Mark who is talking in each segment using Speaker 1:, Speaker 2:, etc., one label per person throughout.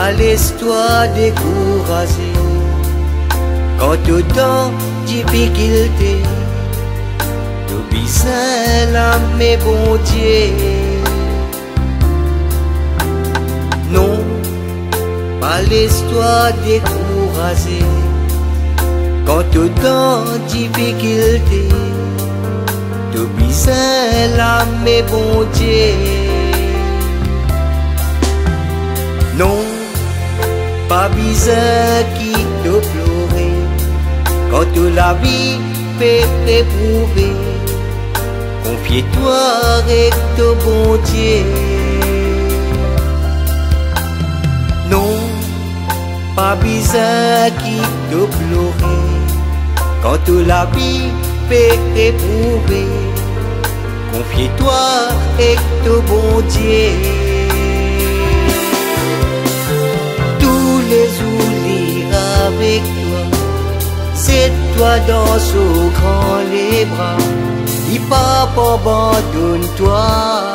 Speaker 1: pas laisse-toi décourager quand autant difficulté. T'oublie là, mais bon Dieu. Non, pas laisse-toi décourager quand autant difficulté. T'oublie là, mais bon Dieu. Non, pas besoin qui te pleurer quand la vie fait éprouver. Confie-toi avec ton bon Dieu. Non, pas besoin qui te pleurer quand la vie fait éprouver. Confie-toi avec ton bon Dieu. Tous les jours lire avec toi, c'est toi dans ce grand les bras. Dis pas abandonne-toi.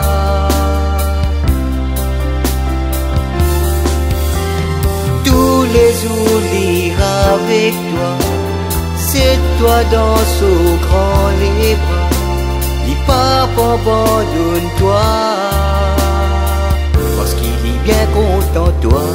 Speaker 1: Tous les jours lire avec toi, c'est toi dans ce grand les bras. Dis pas abandonne-toi, parce qu'il est bien content de toi.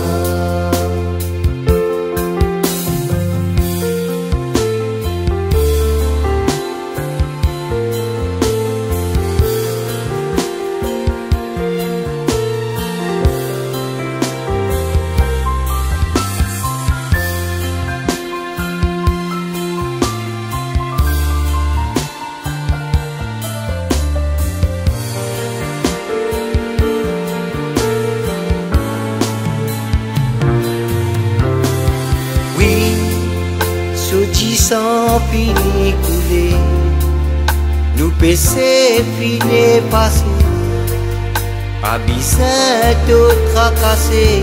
Speaker 1: Sans fini couler, nous pécer fini passer, pas besoin de tracasser.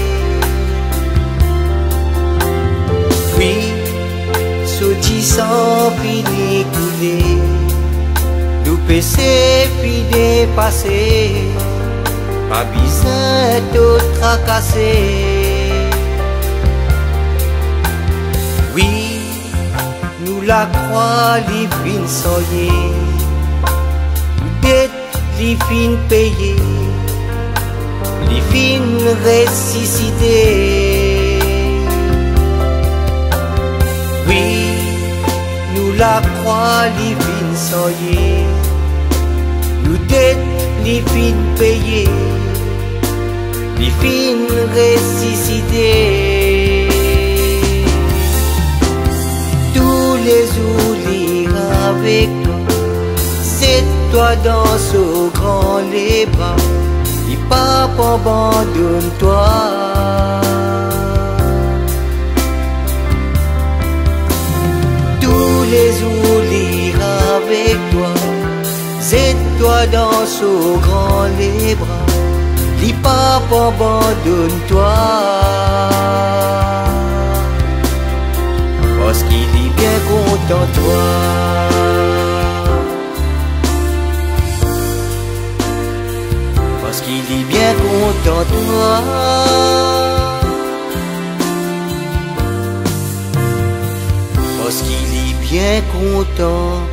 Speaker 1: Oui, ce dit sans fini couler, nous pécer fini passer, pas besoin de tracasser. Oui, nous la croix, les fins soyez, dette, les fins payées, les fins ressuscitées. Oui, nous la croix, les fins soyez, nous dette, les fins payées, les fins ressuscitées. Les jours lire avec toi, c'est toi dans ce grand les bras. Dis pas abandonne-toi. Tous les jours lire avec toi, c'est toi dans ce grand les bras. Dis pas abandonne-toi, parce qu'il est bien content de toi. Parce qu'il est bien content de toi. Parce qu'il est bien content